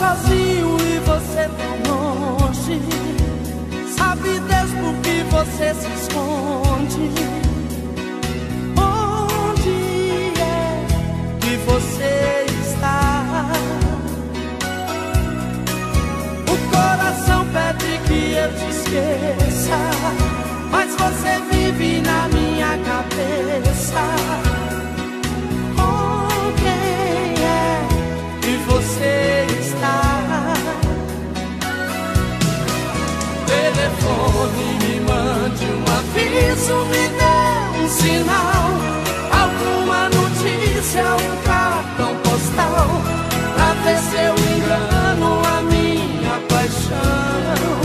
sozinho e você tão longe. Sabe Deus por que você se esconde? Onde é que você está? O coração pede que eu te esqueça, mas você vive na minha cabeça. Com quem é que você está? Telefone, me mande um aviso, me dê um sinal, alguma notícia, um cartão postal, pra ver se eu engano a minha paixão.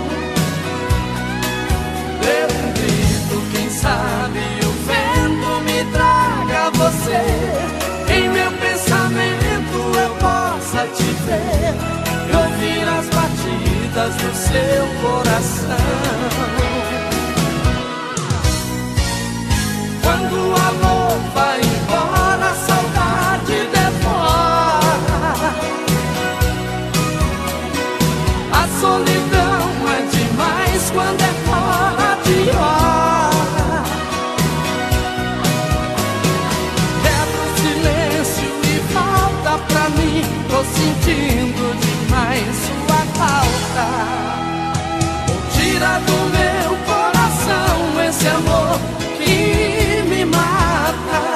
Dê um grito, quem sabe o vento me traga você, em meu pensamento eu possa te ver e ouvir as batidas do seu coração. Quando o amor vai embora, a saudade devora. A solidão é demais quando é fora de hora. Quebra o silêncio e volta pra mim, tô sentindo demais sua falta. Tira do meu coração esse amor que me mata.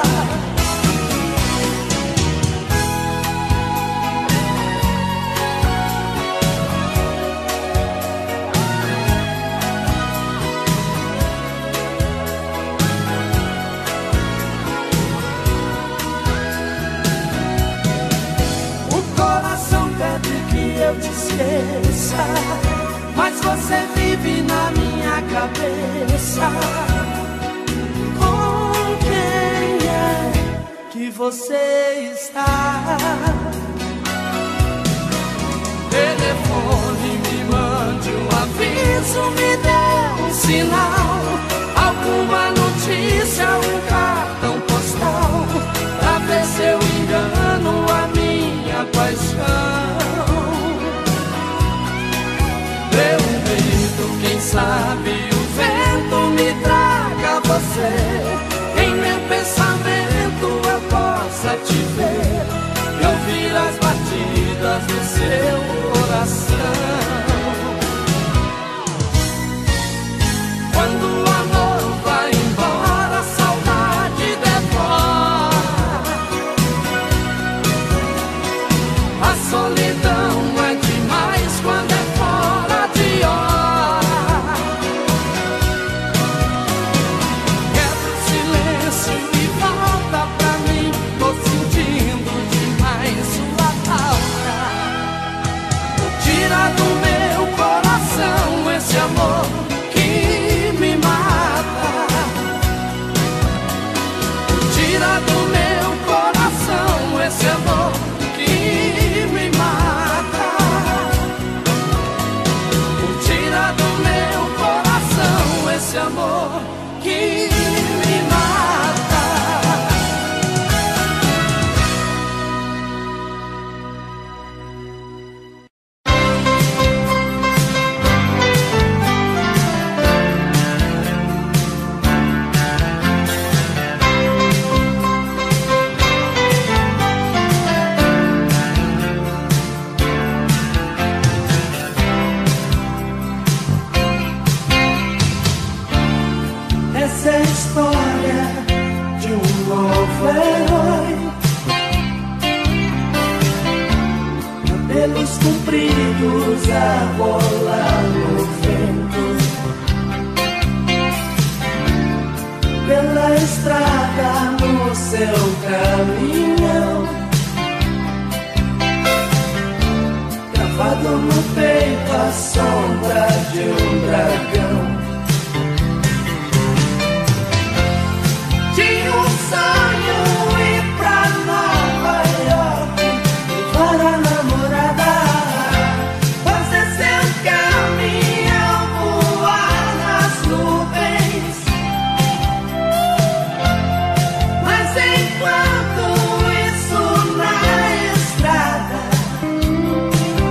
O coração pede que eu te esqueça, mas você vive na minha cabeça. Com quem é que você está? Telefone, me mande um aviso, me dê um sinal, alguma notícia, um cartão postal, pra ver se eu engano a minha paixão. Dê um grito, quem sabe o vento me traga você, em meu pensamento eu possa te ver e ouvir as batidas do seu coração. Quando o amor vai embora, a saudade devora. A solidão é demais quando é fora de hora. Quebra o silêncio e volta pra mim, tô sentindo demais sua falta. Tira do meu coração esse amor que me mata. Tira do meu coração esse amor que me mata. Tira do meu coração esse amor que me mata. Essa é a história de um novo herói, cabelos compridos a rolar no vento, pela estrada no seu caminhão, gravado no peito a sombra de um dragão. Tinha um sonho ir pra Nova York, levar a namorada, fazer seu caminhão voar nas nuvens. Mas enquanto isso na estrada,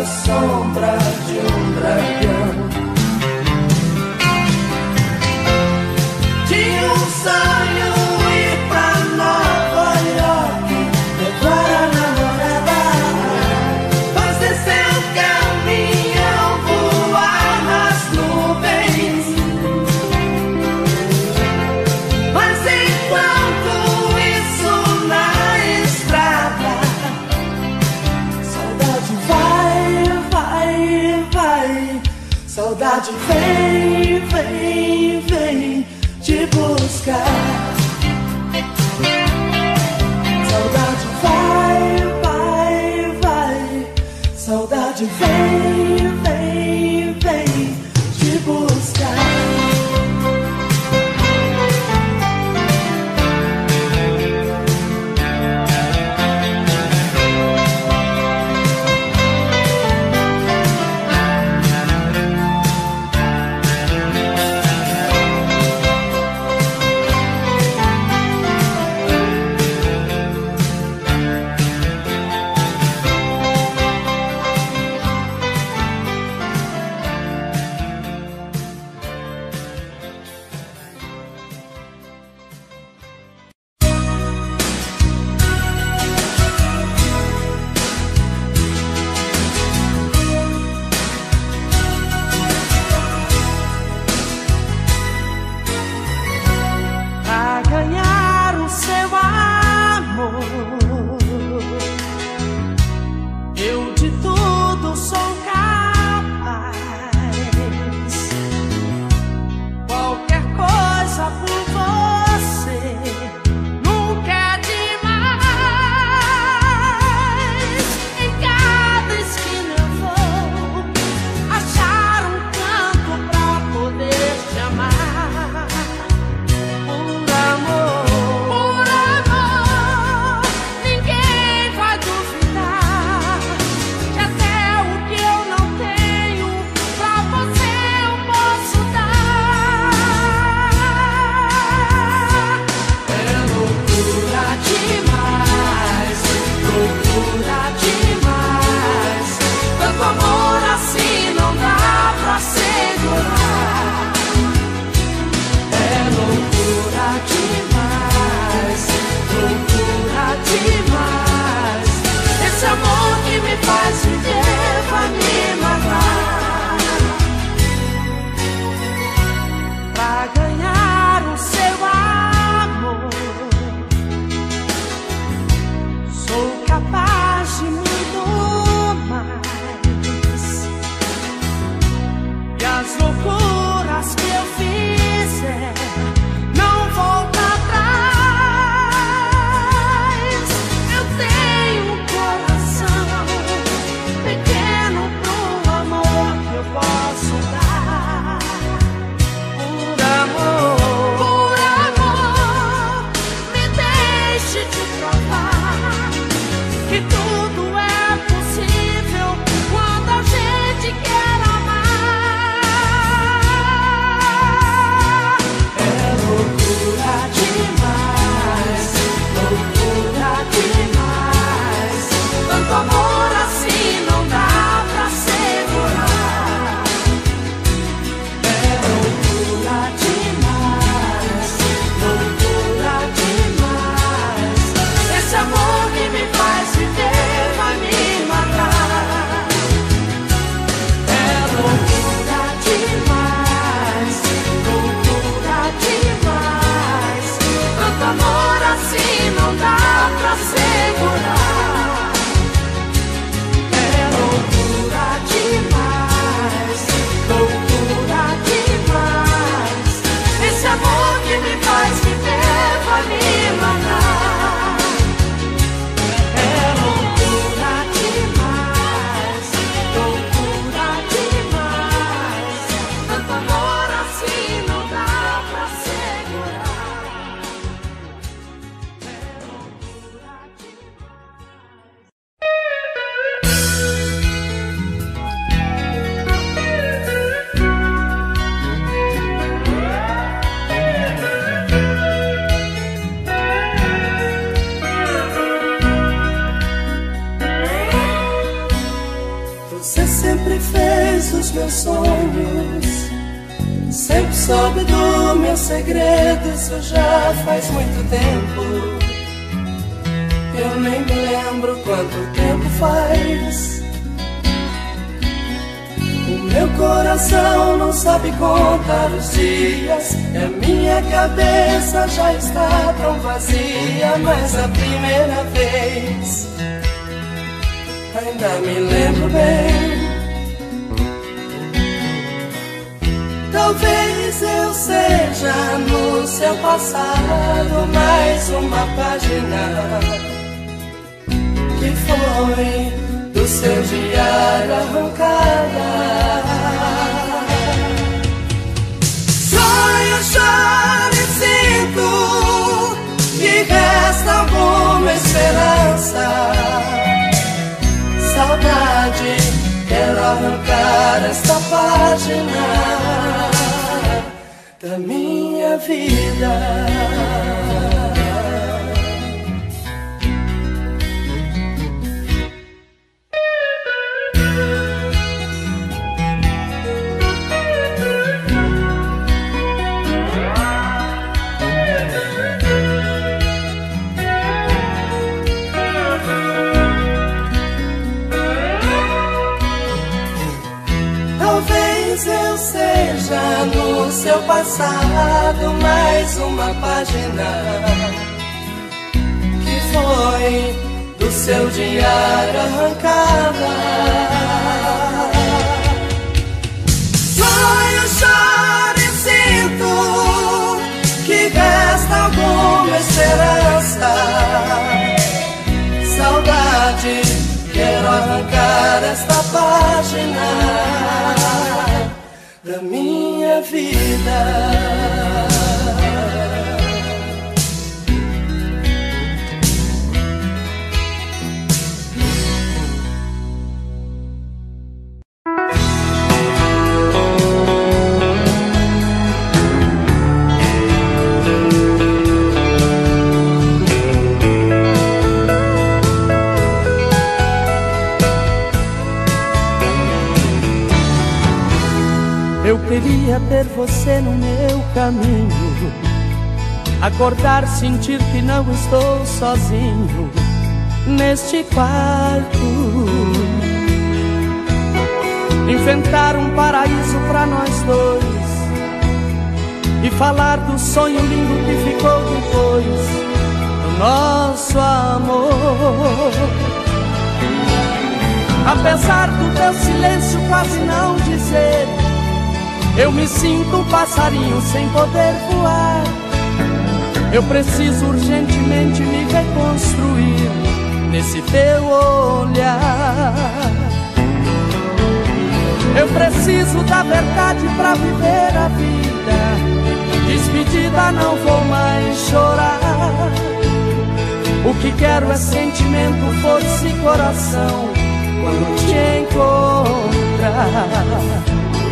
sombra de um dragão. Tinha um sonho ir pra Nova York, levar a namorada, mas descer o caminhão, voar nas nuvens. Mas enquanto isso na estrada, saudade vai, vai, vai. Saudade vem, vem, vem te buscar. Saudade vai, vai, vai. Saudade vem, vem, vem te buscar. seus sonhos. Sempre soube do meu segredo, isso já faz muito tempo. Eu nem me lembro quanto tempo faz. O meu coração não sabe contar os dias, e a minha cabeça já está tão vazia. Mas a primeira vez ainda me lembro bem. Talvez eu seja no seu passado mais uma página que foi do seu diário arrancada. Sonho, choro e sinto que resta alguma esperança. Saudade, quero arrancar esta página da minha vida. Talvez eu seja no seu passado mais uma página que foi do seu diário arrancada. Sonho, choro e sinto que resta alguma esperança. Saudade, quero arrancar esta página da minha vida. Eu queria ter você no meu caminho, acordar, sentir que não estou sozinho neste quarto, inventar um paraíso pra nós dois e falar do sonho lindo que ficou depois do nosso amor. Apesar do teu silêncio quase não dizer, eu me sinto um passarinho sem poder voar. Eu preciso urgentemente me reconstruir nesse teu olhar. Eu preciso da verdade pra viver a vida. Despedida, não vou mais chorar. O que quero é sentimento, força e coração quando te encontrar.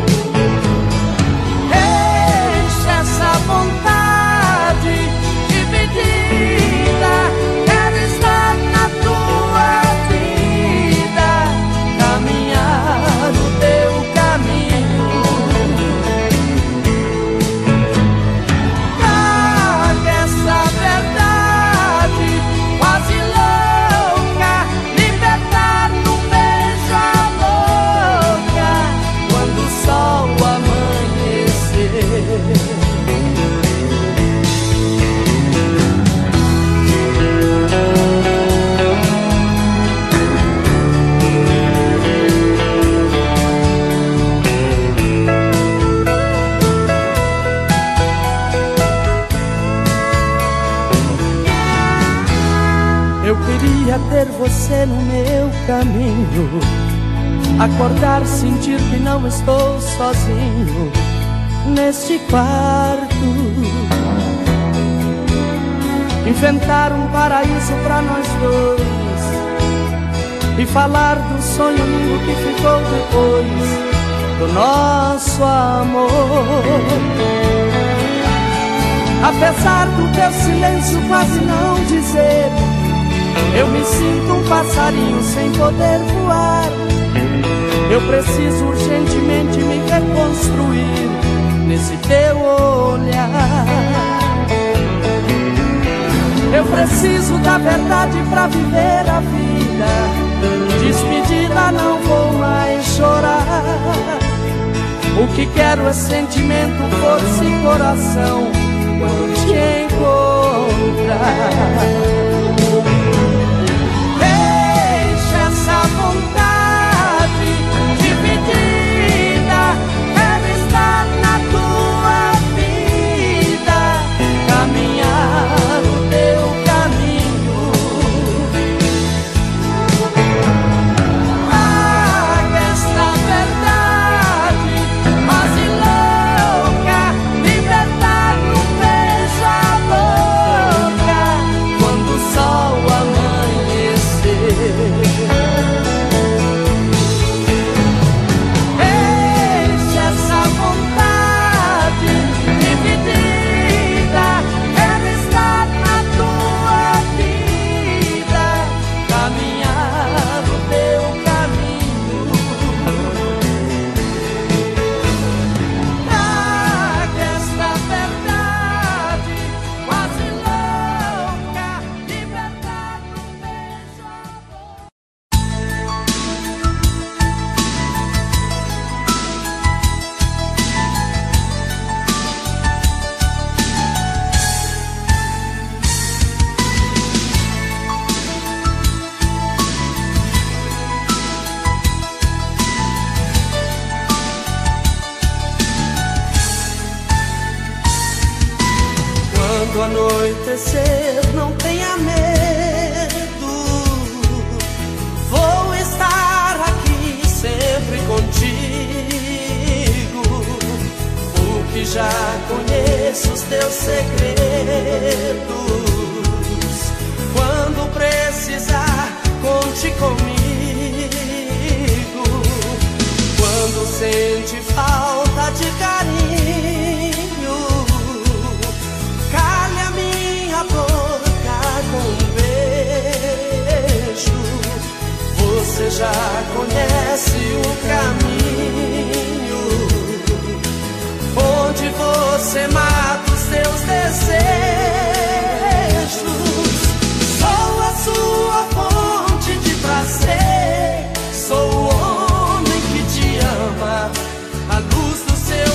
Essa vontade dividida, quero estar na tua vida, caminhar o teu caminho. Traga essa verdade quase louca, libertar num beijo a louca, quando o sol amanhecer. Eu queria ter você no meu caminho, acordar, sentir que não estou sozinho neste quarto, inventar um paraíso pra nós dois e falar do sonho lindo que ficou depois do nosso amor. Apesar do teu silêncio quase não dizer, eu me sinto um passarinho sem poder voar. Eu preciso urgentemente me construir nesse teu olhar. Eu preciso da verdade pra viver a vida. Despedida, não vou mais chorar. O que quero é sentimento, força e coração quando te encontrar. Deixa essa vontade dividida, quero estar na tua vida, caminhar o teu caminho. Traga esta verdade, mas e louca, libertar num beijo a boca, quando o sol amanhecer. Deixa essa vontade dividida, quero estar na tua vida, caminhar o teu caminho. Traga esta verdade, quase louca, libertar num beijo a boca. Quando anoitecer, não tenha medo, vou estar aqui sempre contigo, porque já conheço os teus segredos. Quando precisar, conte comigo. Quando sente falta de carinho, cale a minha boca com um beijo. Você já conhece o caminho, onde você mata os seus desejos. Sou a sua fonte de prazer, sou o homem que te ama, a luz do seu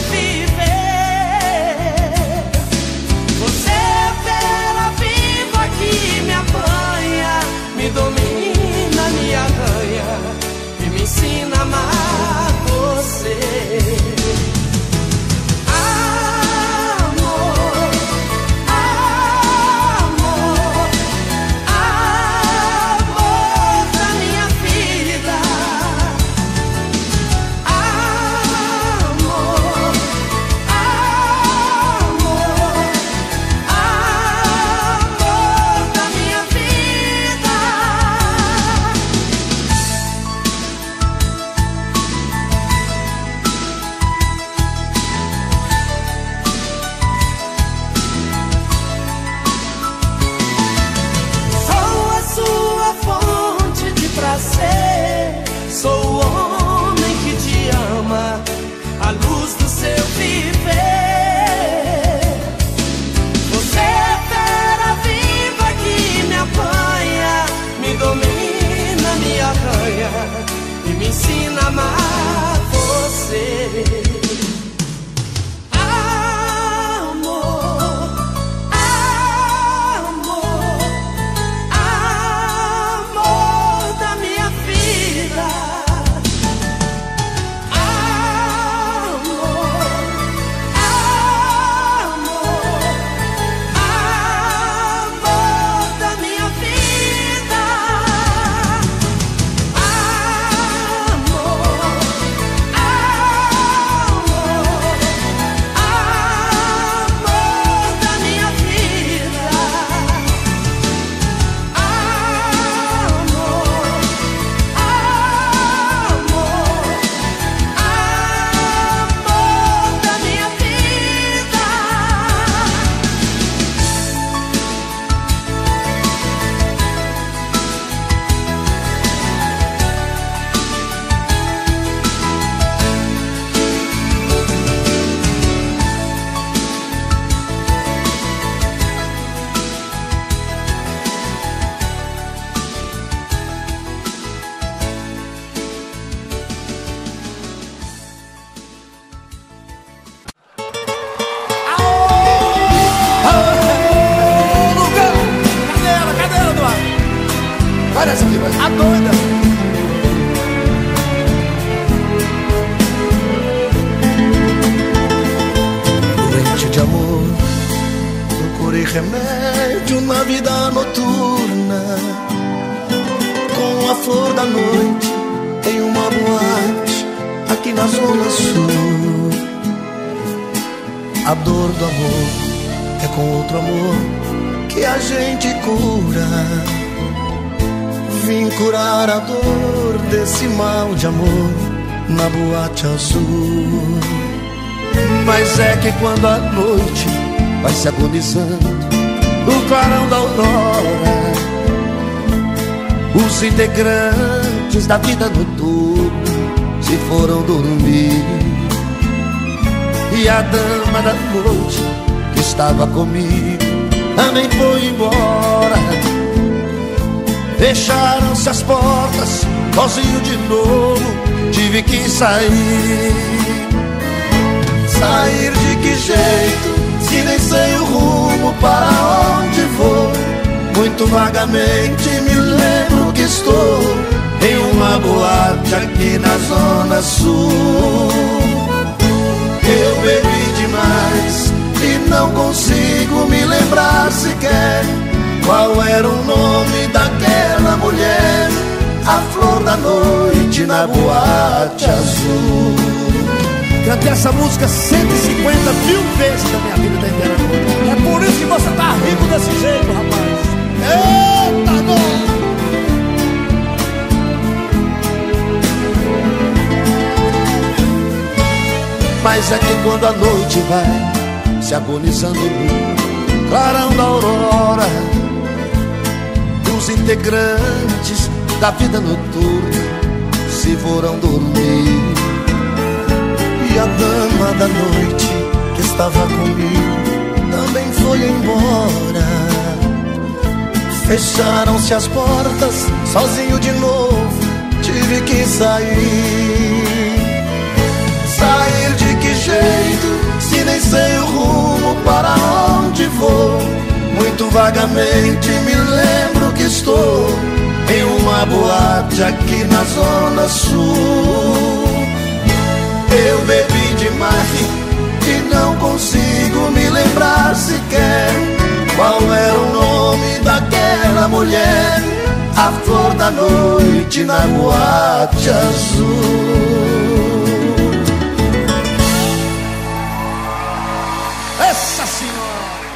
viver. Você é fera viva que me apanha, me domina, me arranha e me ensina a amar você. Amor, amor, amor da minha vida. Amor, amor, amor da minha vida. Sou a sua fonte de prazer, sou o homem que te ama, a luz do seu viver. Você é fera viva que me apanha, me domina, me arranha e me ensina a amar você. Amor, amor, amor da minha vida. Amor, essa aqui, vai. A doida. Doente de amor, procurei remédio na vida noturna. Com a flor da noite em uma boate aqui na Zona Sul. A dor do amor é com outro amor que a gente cura. Vim curar a dor desse mal de amor na boate azul. Mas é que quando a noite vai se agonizando no clarão da aurora, os integrantes da vida noturna se foram dormir. E a dama da noite que estava comigo também foi embora. Fecharam-se as portas, sozinho de novo tive que sair. Sair de que jeito, se nem sei o rumo para onde vou. Muito vagamente me lembro que estou em uma boate aqui na Zona Sul. Eu bebi demais e não consigo me lembrar sequer qual era o nome daquela mulher, a flor da noite na boate azul. Cantei essa música 150 mil vezes na minha vida da inteira. É por isso que você tá rico desse jeito, rapaz. Eita, não! Mas é que quando a noite vai se agonizando no clarão da aurora, os integrantes da vida noturna se foram dormir. E a dama da noite que estava comigo também foi embora. Fecharam-se as portas, sozinho de novo tive que sair. Sair de que jeito, se nem sei o rumo para onde vou. Muito vagamente me lembro que estou em uma boate aqui na Zona Sul. Eu bebi demais e não consigo me lembrar sequer qual era o nome daquela mulher, a flor da noite na boate azul. Essa senhora!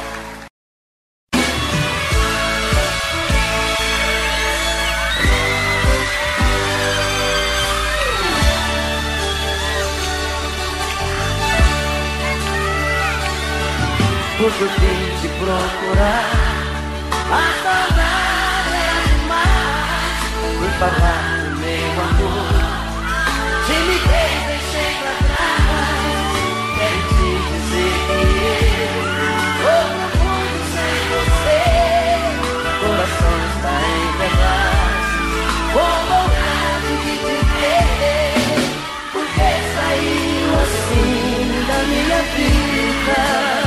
Porque eu tenho que procurar a saudade é demais. Vem falar do meu amor, se me deixei pra trás. Quero te dizer que eu vou no fundo sem você. Coração está em pedaços, com vontade de te ver. Porque saiu assim da minha vida.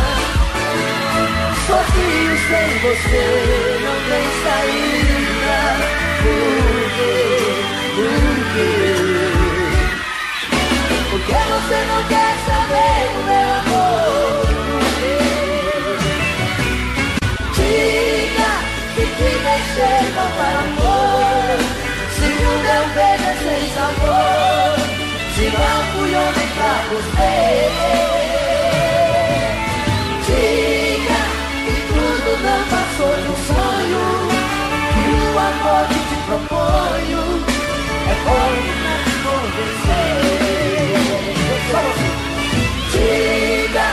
Sozinho sem você não tem saída. Por quê? Por quê? Porque você não quer saber do meu amor. Diga que te deixei faltar amor. Se o meu beijo é sem sabor, se não fui homem pra você. Não passou de um sonho, e o amor que te proponho é bom pra te convencer. Só você. Diga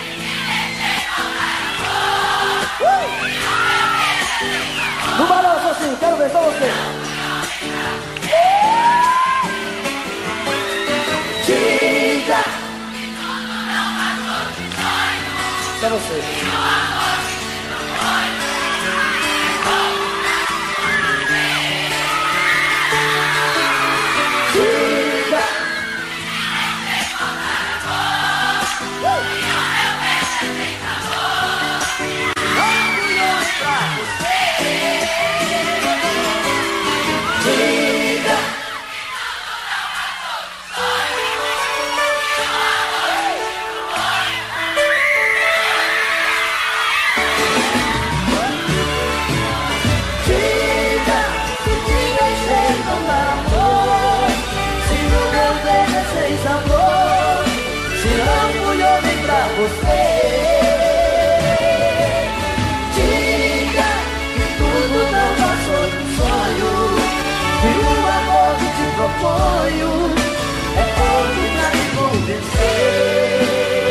no balanço assim, quero ver só você. Diga só você. voltem pra você. Diga que tudo não passou de um sonho, que o amor que te proponho é forte pra me convencer.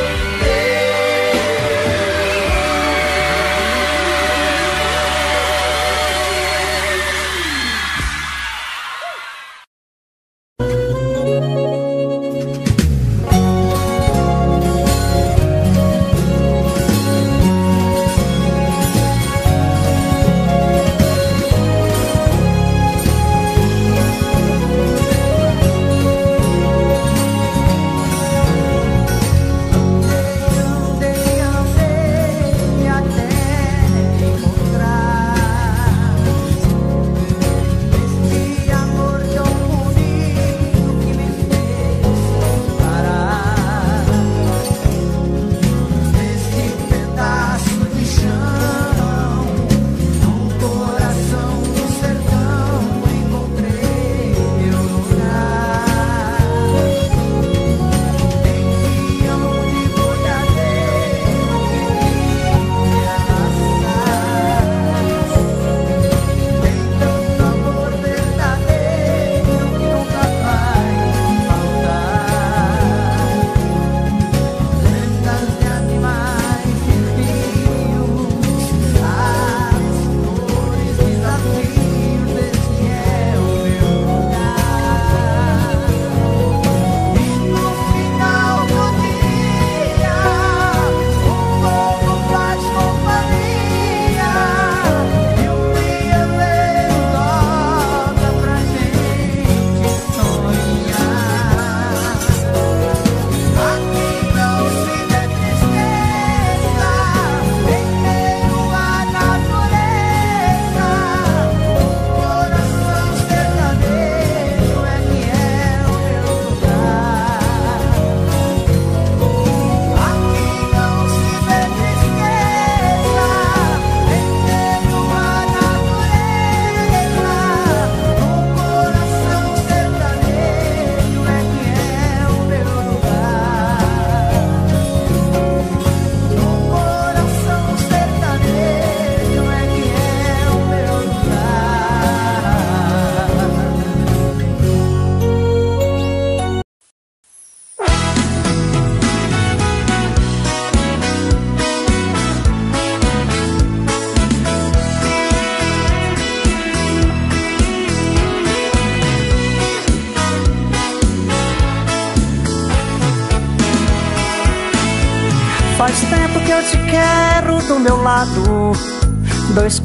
Faz tempo que eu te quero do meu lado, dois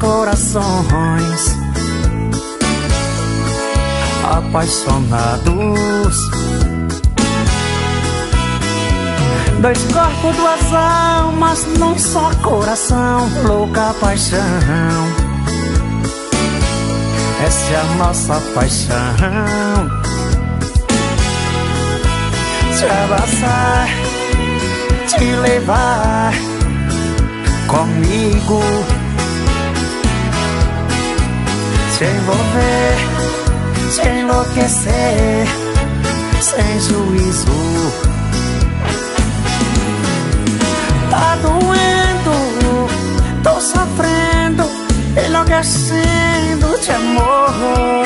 corações apaixonados, dois corpos, duas almas num só coração, louca paixão. Essa é a nossa paixão. Te abraçar, te levar comigo, te envolver, te enlouquecer, sem juízo. Tá doendo, tô sofrendo, enlouquecendo de amor.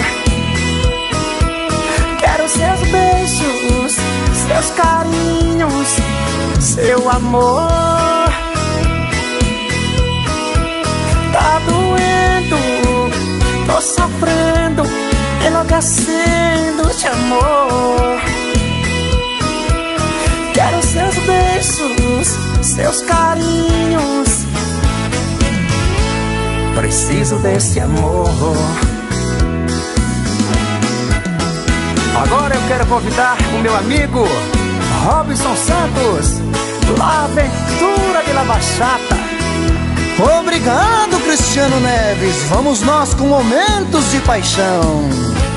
Quero seus beijos, seus carinhos, seu amor. Tá doendo, tô sofrendo, enlouquecendo de amor. Quero seus beijos, seus carinhos, preciso desse amor. Agora eu quero convidar o meu amigo Robson Santos, La Aventura de La Bachata. Obrigado, Cristiano Neves. Vamos nós com momentos de paixão.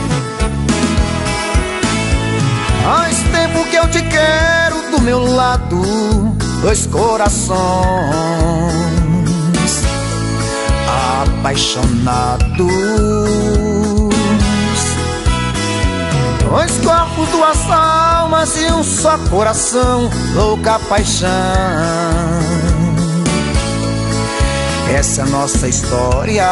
Faz tempo que eu te quero do meu lado, dois corações apaixonados, Dois corpos, duas almas e um só coração, louca paixão. Essa é a nossa história.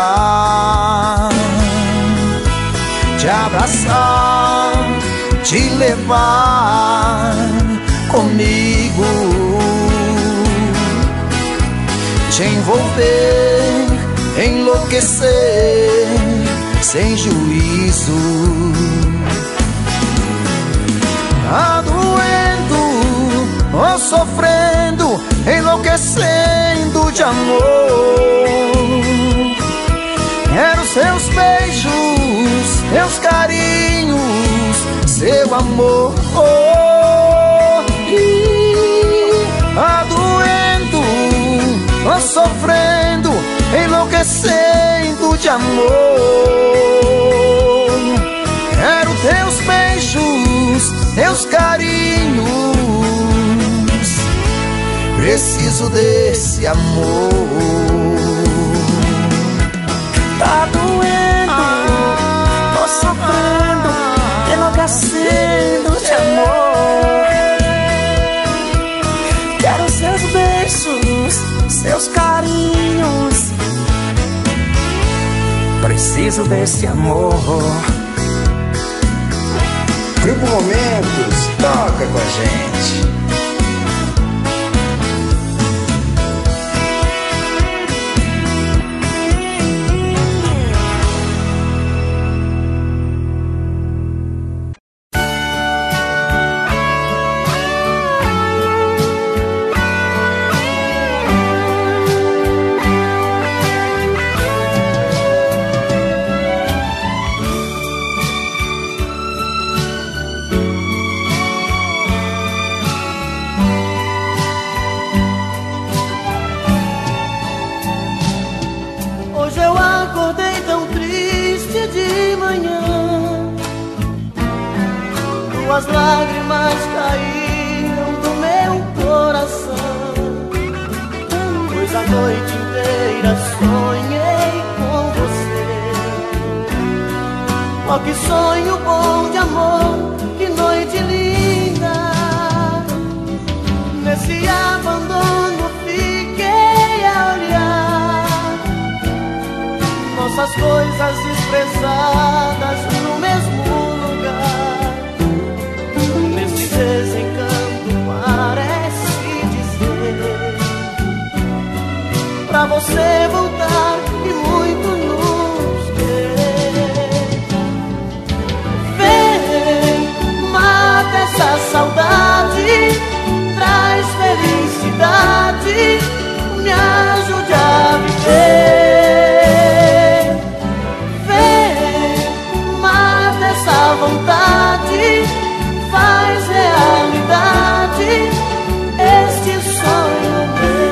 Te abraçar, te levar comigo, te envolver, enlouquecer sem juízo. Tá doendo ou sofrendo, enlouquecendo de amor. Quero seus beijos, seus carinhos, seu amor. Tá doendo ou sofrendo, enlouquecendo de amor. Quero teus beijos, teus carinhos, preciso desse amor. Tá doendo, tô sofrendo, enlouquecendo de amor. Quero seus beijos, seus carinhos, preciso desse amor. Grupo Momentos, toca com a gente. As lágrimas caíram do meu coração, pois a noite inteira sonhei com você. Oh, que sonho bom de amor, que noite linda. Nesse abandono fiquei a olhar nossas coisas desprezadas no mesmo lugar. Desencanto parece dizer pra você voltar e muito nos querer. Vem, mata essa saudade, traz felicidade, me ajude a viver. Vem, mata essa vontade, faz realidade este sonho meu.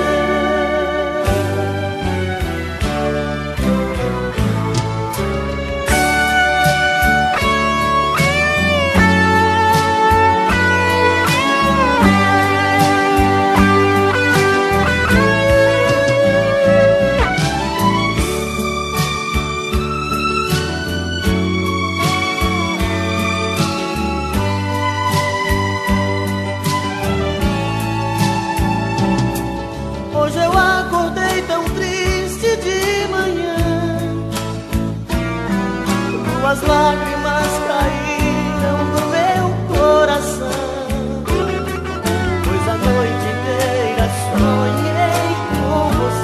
As lágrimas caíram do meu coração, pois a noite inteira sonhei com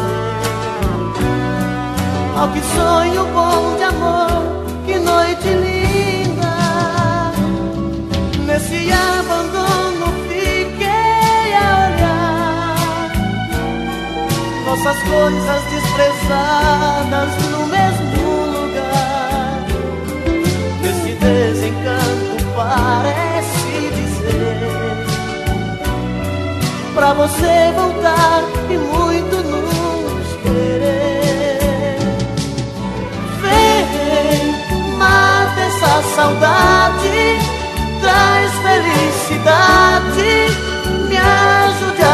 você. Oh, que sonho bom de amor, que noite linda. Nesse abandono fiquei a olhar nossas coisas desprezadas no mesmo lugar. Desencanto parece dizer pra você voltar e muito nos querer. Vem, mata essa saudade, traz felicidade, me ajude a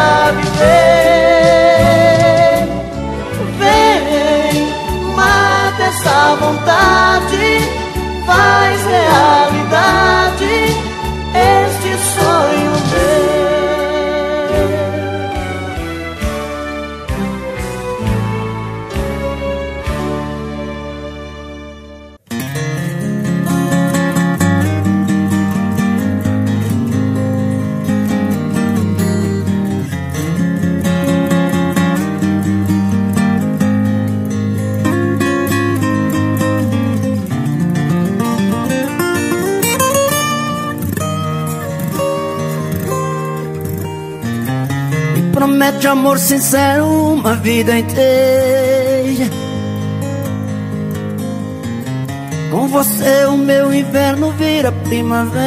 viver. Vem, mata essa vontade, faz realidade promete amor sincero uma vida inteira. Com você o meu inverno vira primavera.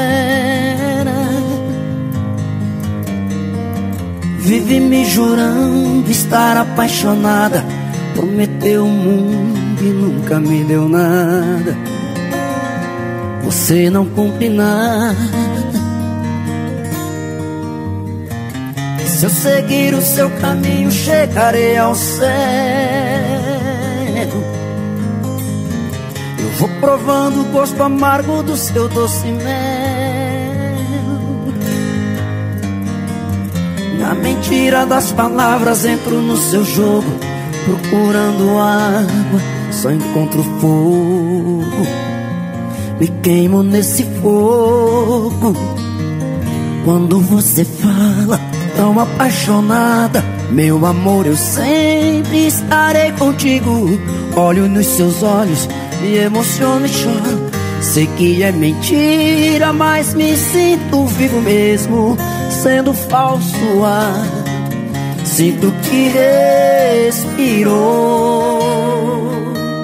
Vive me jurando estar apaixonada. Prometeu o mundo e nunca me deu nada. Você não cumpre nada. Se eu seguir o seu caminho, chegarei ao céu. Eu vou provando o gosto amargo do seu doce mel. Na mentira das palavras entro no seu jogo. Procurando água, só encontro fogo. Me queimo nesse fogo. Quando você fala tão apaixonada, meu amor, eu sempre estarei contigo. Olho nos seus olhos, me emociono e choro. Sei que é mentira, mas me sinto vivo mesmo, sendo falso ar. Sinto que respirou.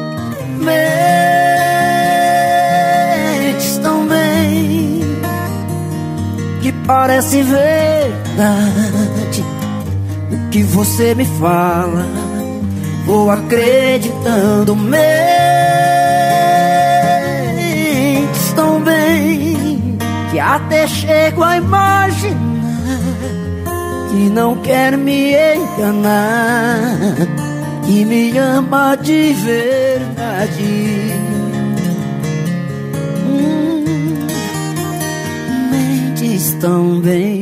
Mentes tão bem que parece verdade. O que você me fala, vou acreditando. Mentes tão bem que até chego a imaginar que não quer me enganar, que me ama de verdade. Mentes tão bem.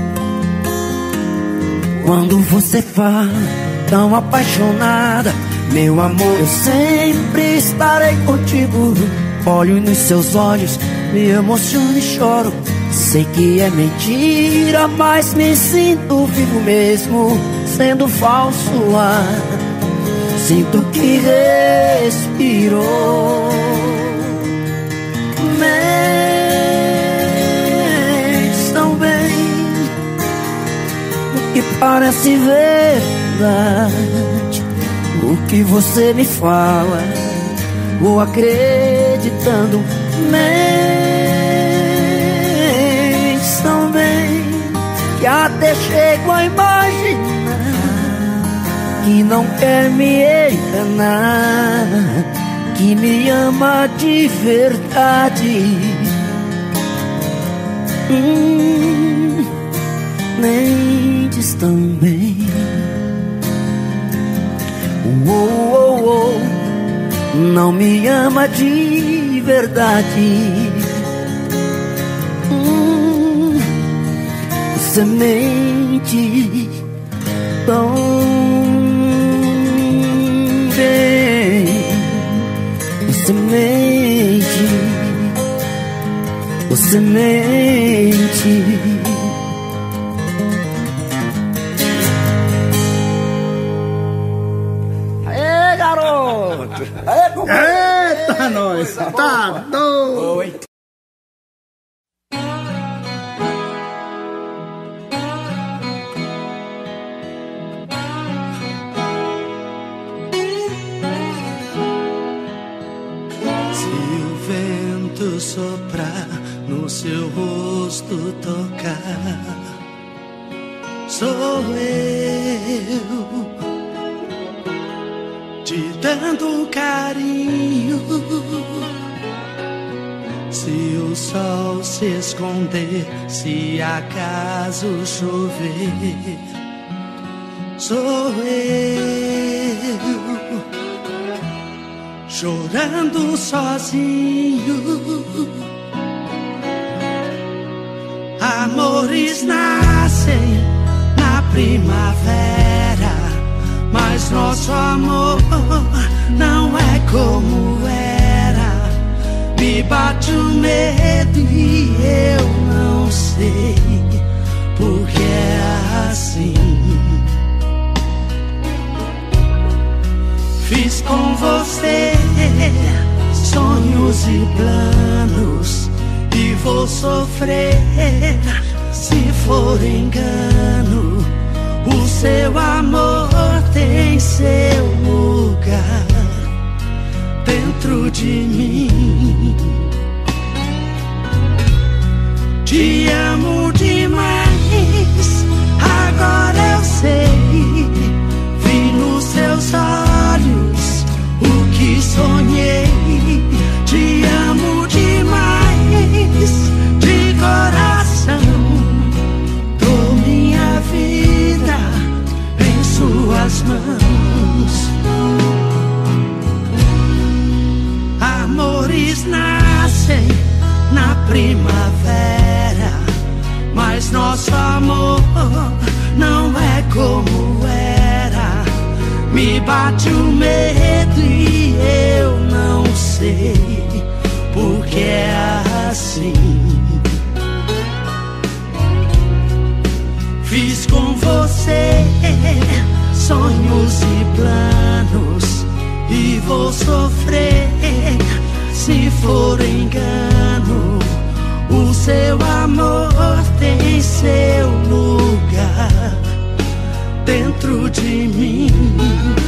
Quando você fala tão apaixonada, meu amor, eu sempre estarei contigo. Olho nos seus olhos, me emociono e choro. Sei que é mentira, mas me sinto vivo mesmo, sendo falso ar. Sinto que respirou. Mentes tão bem, o que parece verdade. O que você me fala, vou acreditando. Tão bem que até chego a imaginar que não quer me enganar, que me ama de verdade. Mentes tão bem. Não me ama de verdade. Semente tão bem. Você mente. Você mente. Aê, garoto! Aê, compadre! Eita, nós! Tá doido! Oi. Soprar no seu rosto, tocar, sou eu te dando carinho. Se o sol se esconder, se acaso chover, sou eu chorando sozinho. Amores nascem na primavera, mas nosso amor não é como era. Me bate o medo e eu não sei porque é assim. Fiz com você sonhos e planos, e vou sofrer se for engano. O seu amor tem seu lugar dentro de mim. Te amo demais, agora eu sei. Vi nos seus olhos o que sonhei. Te amo demais, de coração. Dou minha vida em suas mãos. Amores nascem na primavera, mas nosso amor não é como era. Me bate o medo e eu não sei porque é assim. Fiz com você sonhos e planos e vou sofrer se for engano. O seu amor tem seu lugar dentro de mim.